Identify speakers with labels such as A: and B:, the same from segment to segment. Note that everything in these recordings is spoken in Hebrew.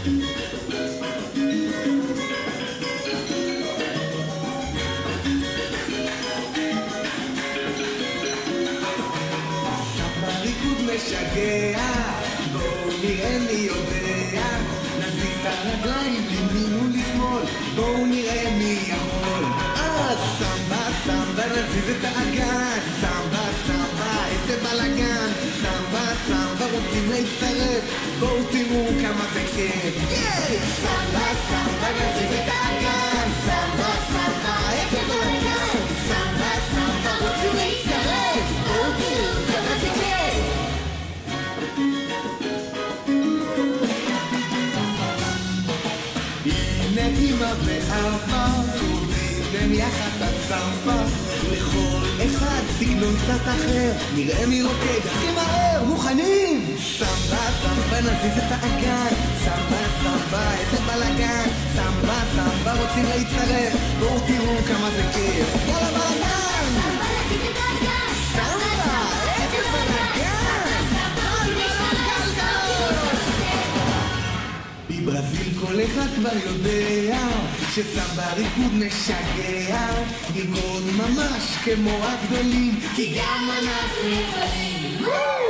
A: משגע, בואו נראה מי יודע, נזיז את הרגליים לימין ולשמאל, בואו נראה מי יכול. סמבה, סמבה, נזיז את האגן, סמבה, סמבה, איזה בלגן, סמבה, סמבה, רוצים להצטרף, בואו תראו כמה זה כיף. סמבה, סמבה, נזיז את האגן, סמבה, סמבה, איזה בלגן, סמבה, סמבה, רוצים להצטרף, בואו תראו כמה זה כיף. אמא ואבא קוראים יחד את הסמבה, לכל אחד סגנון קצת אחר, נראה מי רוקד הכי מהר. מוכנים? סמבה, סמבה, נזיז את האגן, סמבה, סמבה, איזה בלגן, סמבה, סמבה, רוצים להצטרף, בואו תראו כמה זה כיף. יאללה בלגן, סמבה, נזיז את האגן, סמבה, איזה בלגן, בברזיל כל אחד כבר יודע שסמבה ריקוד משגע, נרקוד ממש כמו הגדולים, כי גם אנחנו יכולים.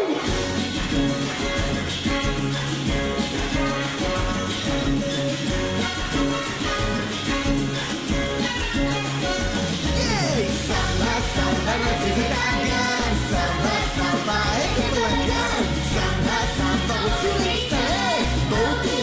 A: סמבה, סמבה, נזיז את האגן, סמבה, סמבה, איזה בלגן, סמבה, סמבה, רוצים להצטרף, בואו